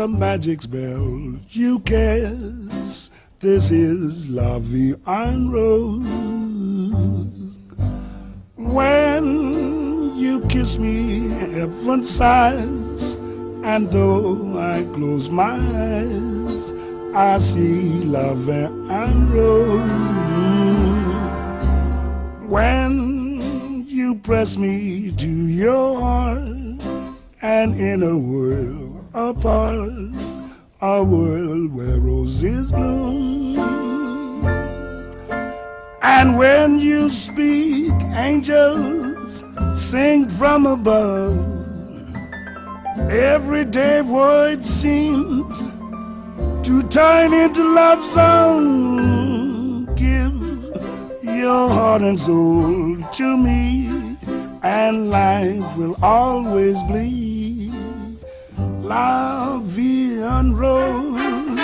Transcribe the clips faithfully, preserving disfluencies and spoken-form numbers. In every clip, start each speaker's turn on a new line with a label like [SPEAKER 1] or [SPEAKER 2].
[SPEAKER 1] a magic spell you cast. This is La Vie en Rose. When you kiss me, heaven sighs, and though I close my eyes, I see La Vie en Rose. When you press me to your heart, and in a world apart, a world where roses bloom. And when you speak, angels sing from above. Everyday word seems to turn into love song. Give your heart and soul to me, and life will always be La Vie en Rose.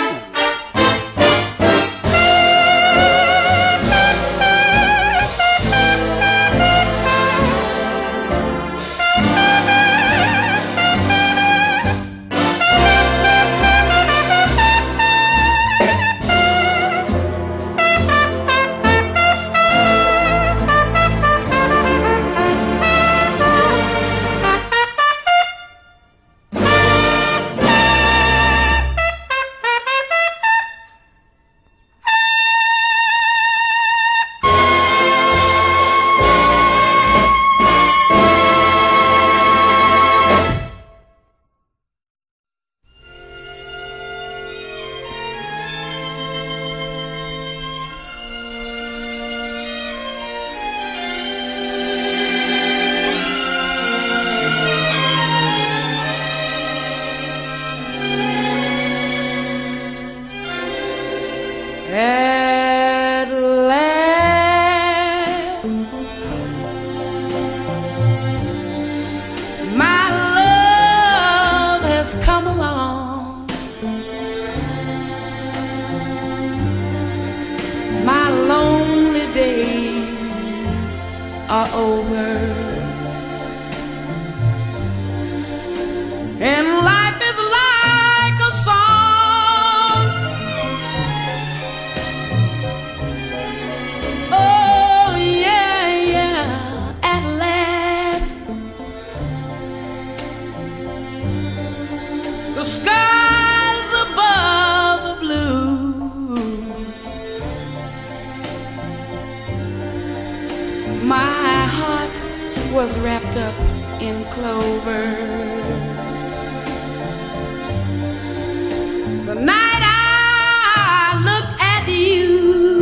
[SPEAKER 2] At last, my love has come along. My lonely days are over, and life is like a song. The skies above are blue, my heart was wrapped up in clover. The night I looked at you,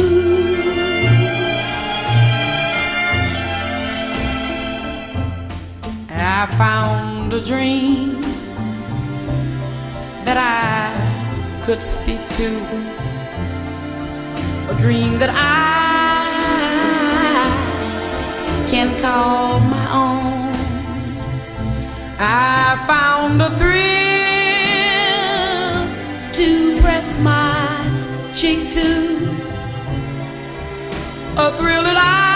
[SPEAKER 2] I found a dream that I could speak to, a dream that I can call my own. I found a thrill to press my cheek to, a thrill that I